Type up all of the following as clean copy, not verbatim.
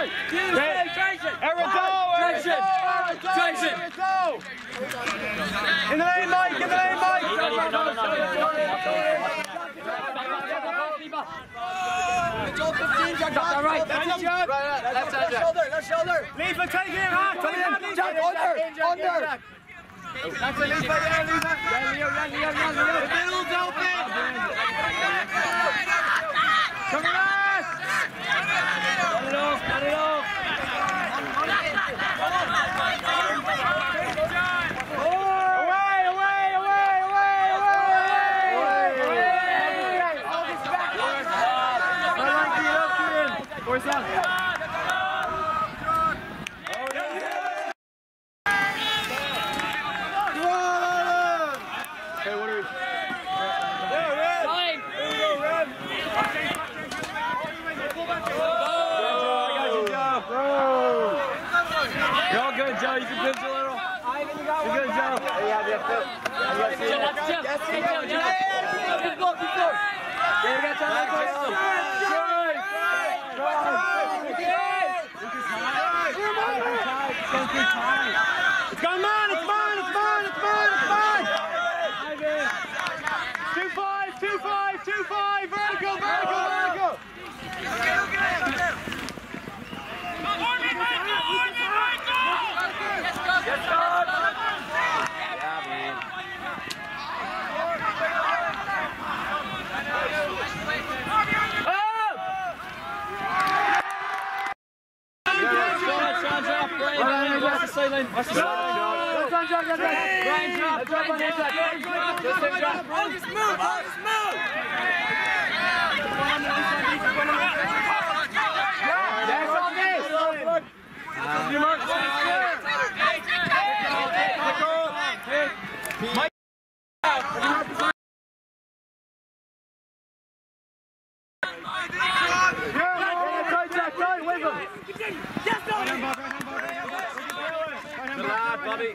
In the lane, Mike! In the lane, Mike! Left shoulder! Leave for taking it out! Under! That's a leave for there, Leo! The middle's open! Come on! Cut it off! Where's that? Hey, what are we? Red! Fine! Here we go, Red! You're all good, Joe. You can pinch a little. You're good, Joe. Yeah, it's gone, man! It's mine! 2-5! Vertical! Sideline. Watch the sideline. Brian, drop. Just move. Yes, on this. Mike. Bobby.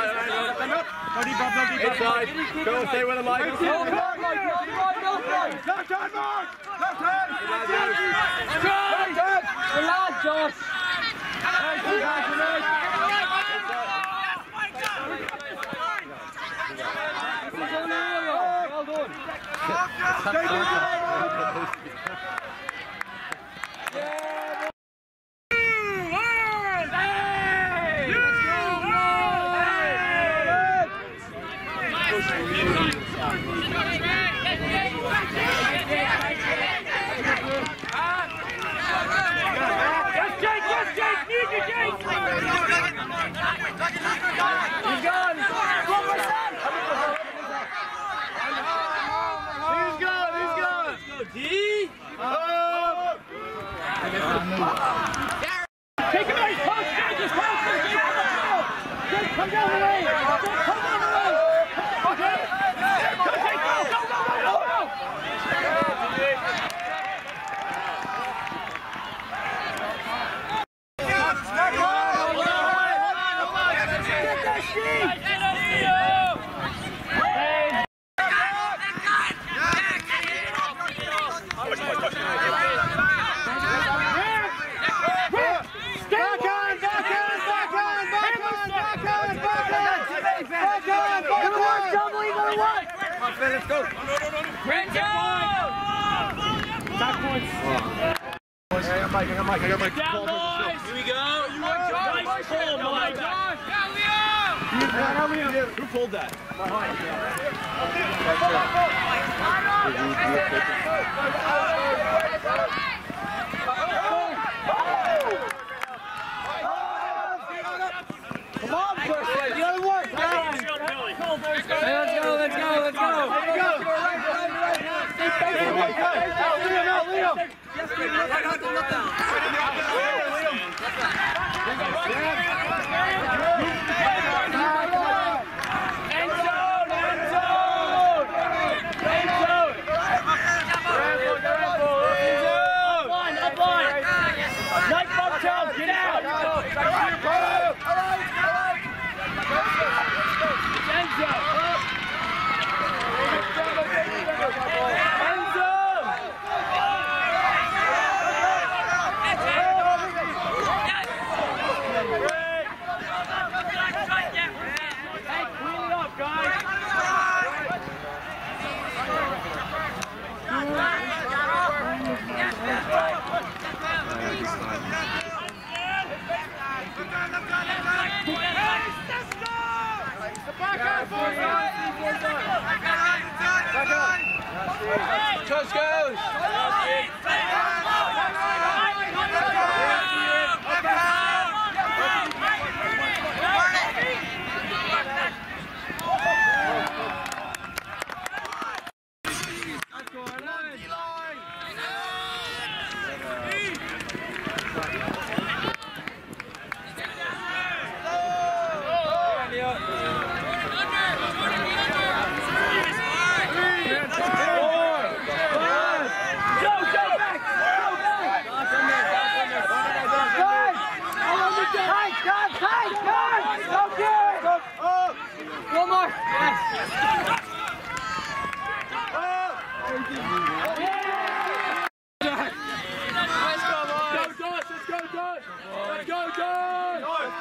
Inside. Go, stay with him, Mike. Left hand, Mark. Left hand. Relax, Josh. Well done. Take him out! Post! Come down the lane! Come down the lane! Okay! Go! Let's go! No! Great job! Back points! I got Mike. Down, boys! Here we go! Nice pull, Mike! Who pulled that? Come on, first place! The other one! Let's go! Leo!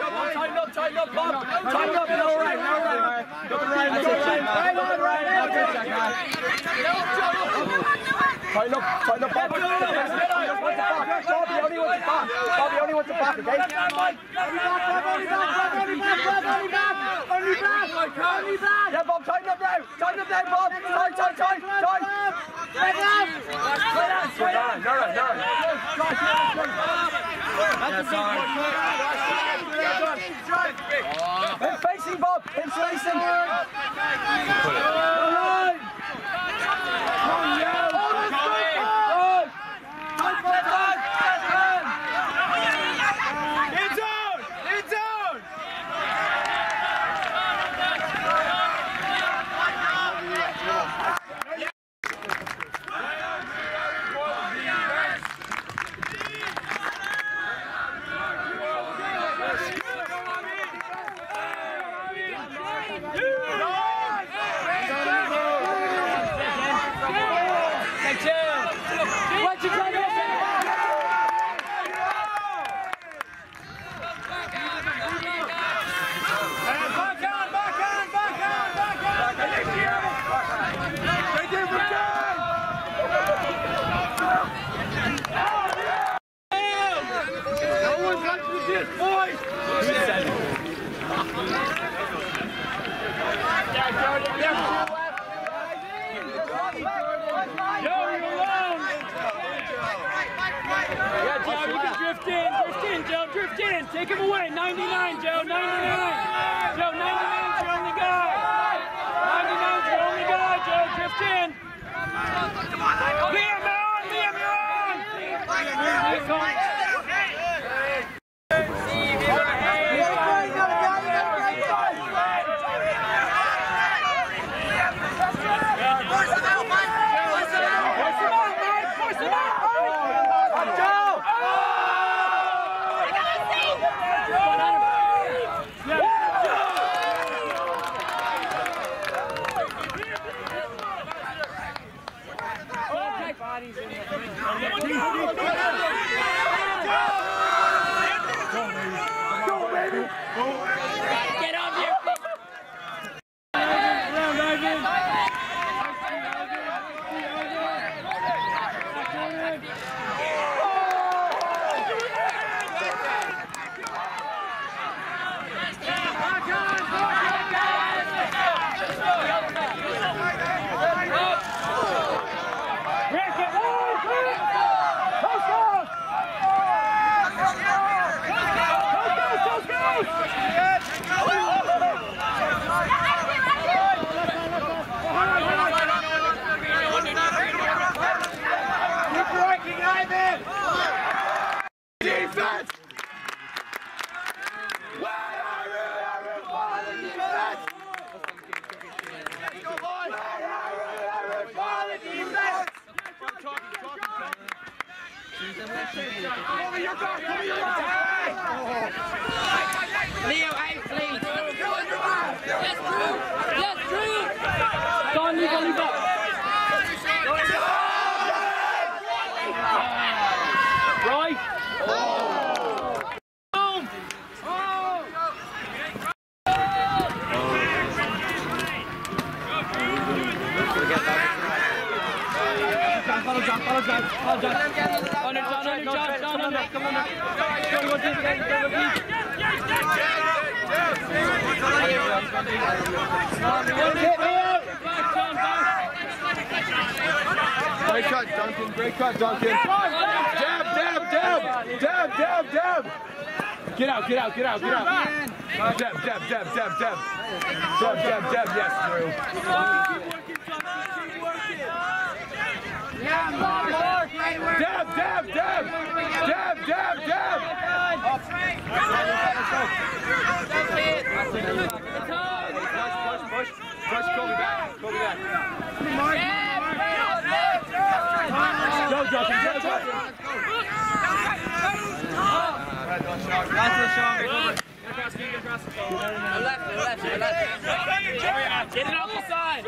tighten up, Bob. Tighten up, no right. Go to right, Tighten up, Bob. Bobby only wants to back, okay? Yeah, Bob, tighten up now, Bob. Tight. Him facing, Bob. Him facing. Drift in, take him away, 99, Joe, 99. Joe, 99's your only guy. 99's your only guy, Joe, drift in. Liam, you're on. Leo, hey, please. Yes, Drew. Go on, leave up. Right. Great cut, Duncan. Dab. Get out. Dab. Yes, Drew. Push, Kobe back. Go, Justin. Left. Get it off the side.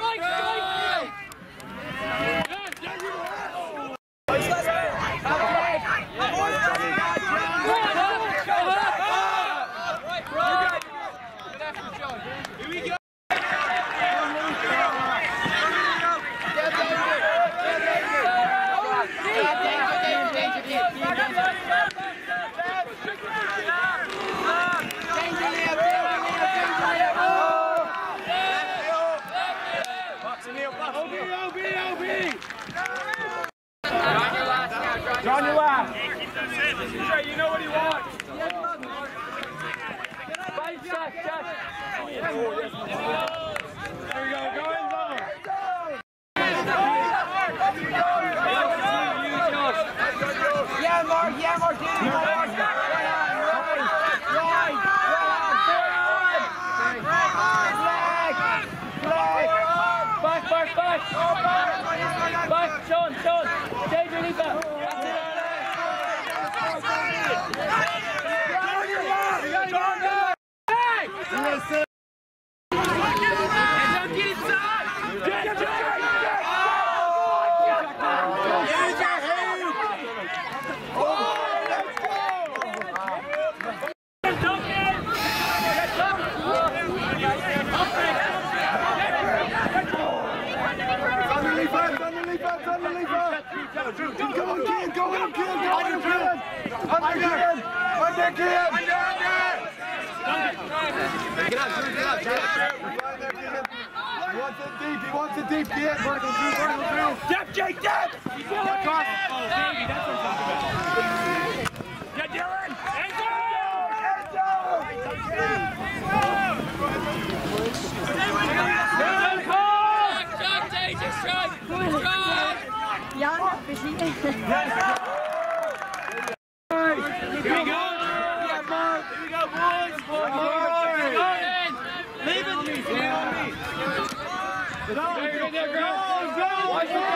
He wants it deep, kid. Vertical through. Depth, Jake, depth! Across. Oh, baby, that's what I'm talking about. Yeah, Dylan! End Ja, precies. Here we go! Yeah, Mark! Here we go, boys! Leave it! Stand on me! Go, there, girl! Go! Watch it, go!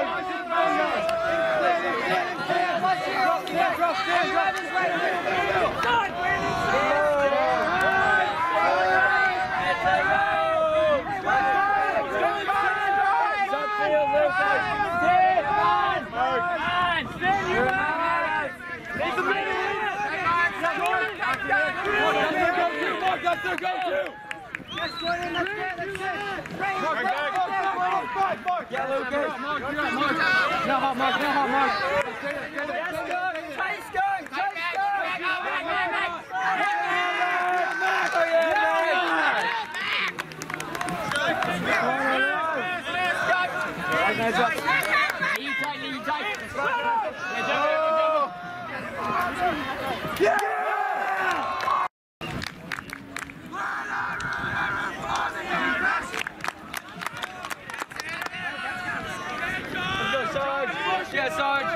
Yeah, Sarge.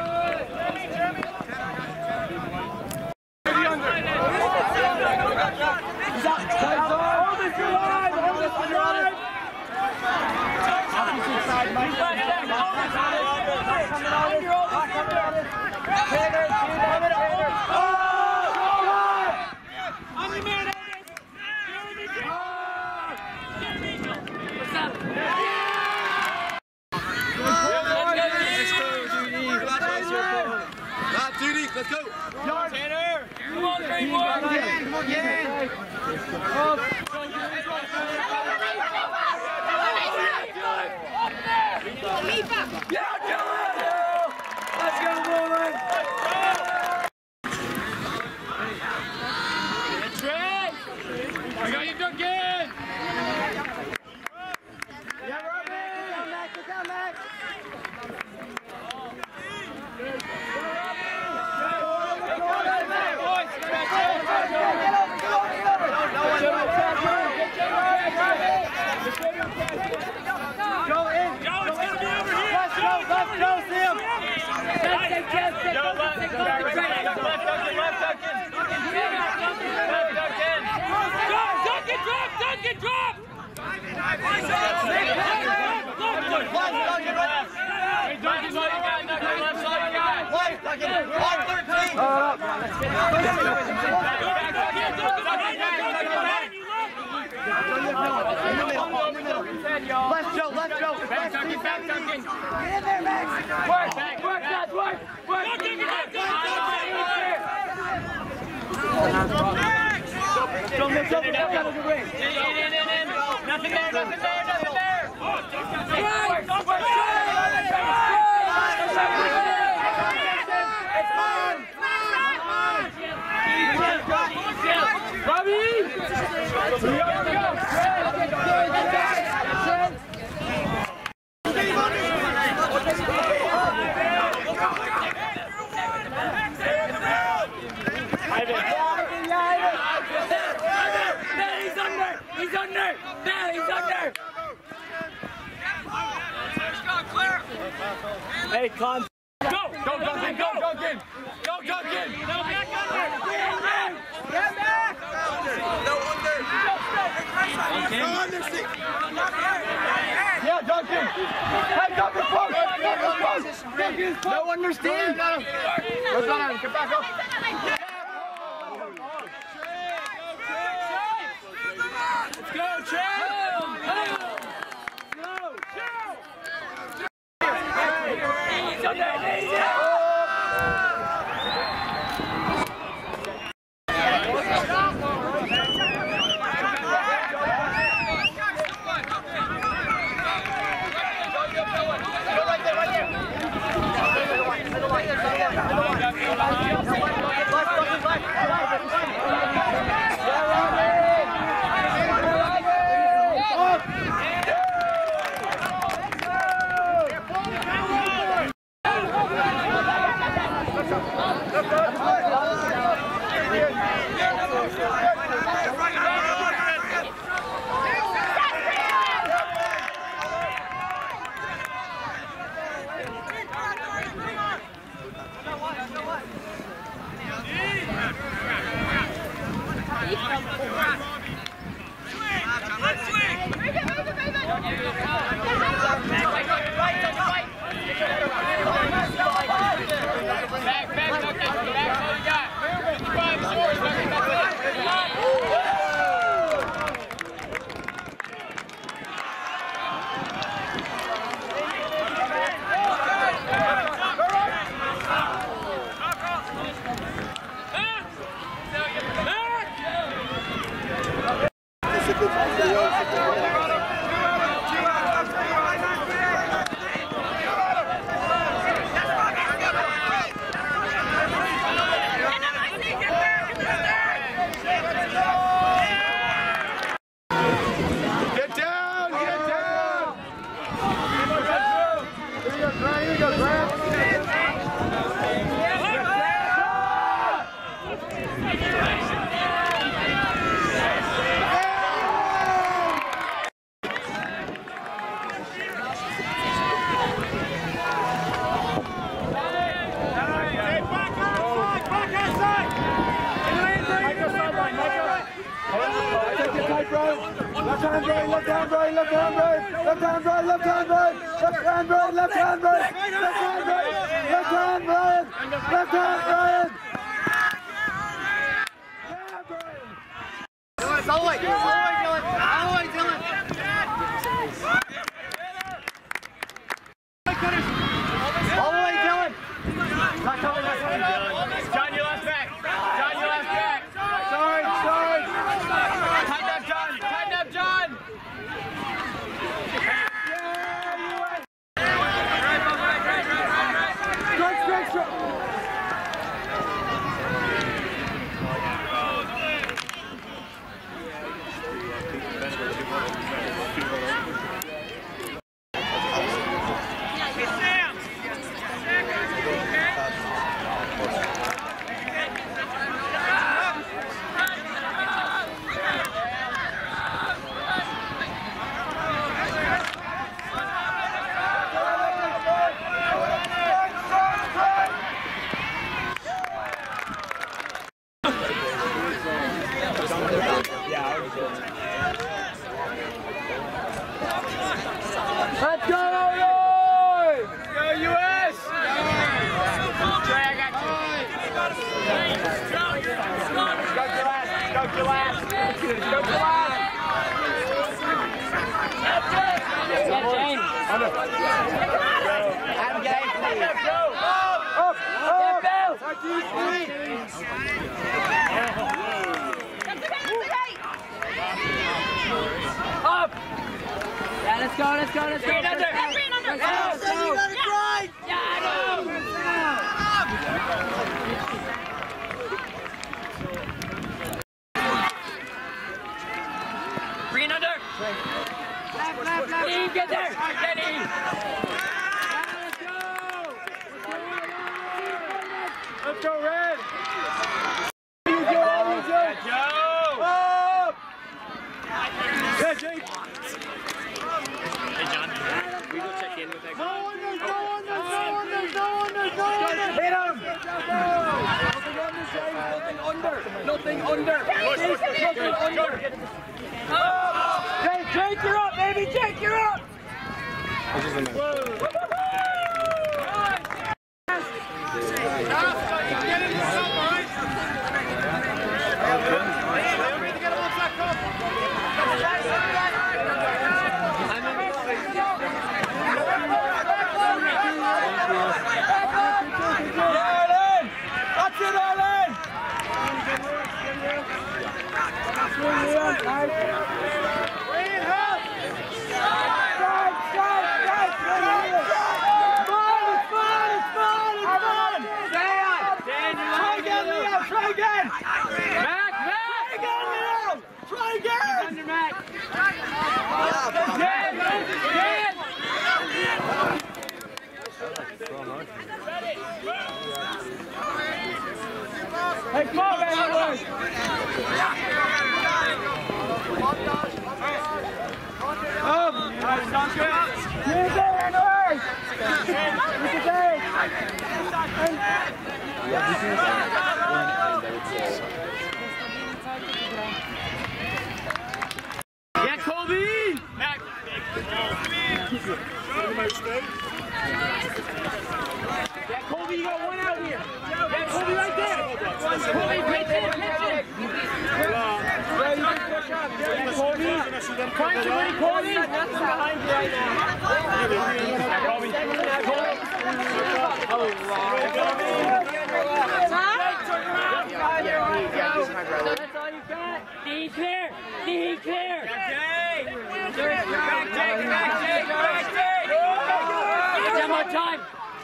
Let's go! Tanner! Come on, Trey, boy! Come on, get in! Yeah, Dylan! Let's go, boys! Trey! I got you, Duncan! Yeah, Robbie! Come back! Let's go. Back, Duncan. Get in there, Max. Work, guys, work. Don't mix up out of the ring. In. Nothing there. Robbie! He's under! Hey, Con. Go, Duncan! Go, Duncan! Get back! No under! Yeah, Duncan! Hey, Duncan, post! No understand! Get back up! Left hand right, left hand right, left hand right, left hand right, left hand right, left hand right, left hand right, left hand right, left hand right, left hand right. Dylan, all the way, Dylan, all the way, Dylan. All the way, Dylan. Not coming, not coming, Dylan. John, your last back. John, your last back. Sorry, sorry. Tighten up, John. Tighten up, John. Let's go, Illinois! Go, U.S. Jay, I got you. Go, Gillette. Go, Gillette. I'm game, please. Go. Up! Up. Yeah, let's go. Green under. Let's go. You gotta grind! Yeah, I know. Green under. Left. Steve, get there. Get in. Let's go, Red! Joe. Up! Yeah, Jake! Hey, John. We go check in with that guy. No one! Hit him! Nothing under. Jake, you're up, baby! Jake, you're up! Try again! Mac! Try again! Under Mac! Hey, come on, man! Yeah, Colby, you got one out here. Yeah, Colby right there. Colby, pitch in. Yeah, Colby. Find somebody, Colby. Nothing behind you right now. Colby. Oh, wow. That's all you got. D clear. D clear. Demo time.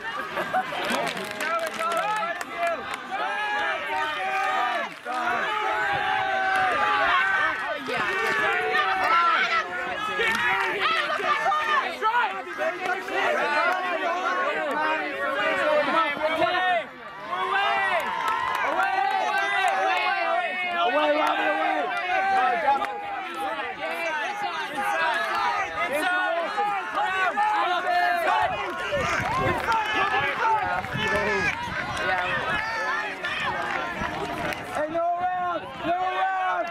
Hey, no round! No round!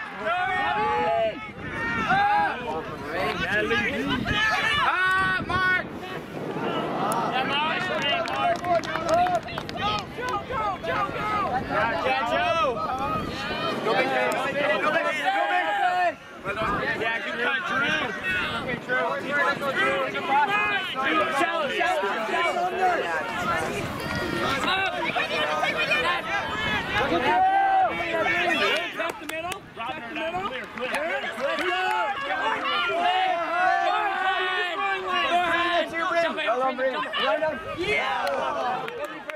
Mark! Yeah, Mark! Go! Yeah, Joe! Go big man! Go big man! Yeah, good cut, Drew! Okay, Drew. Shallow! Back the middle. Yeah!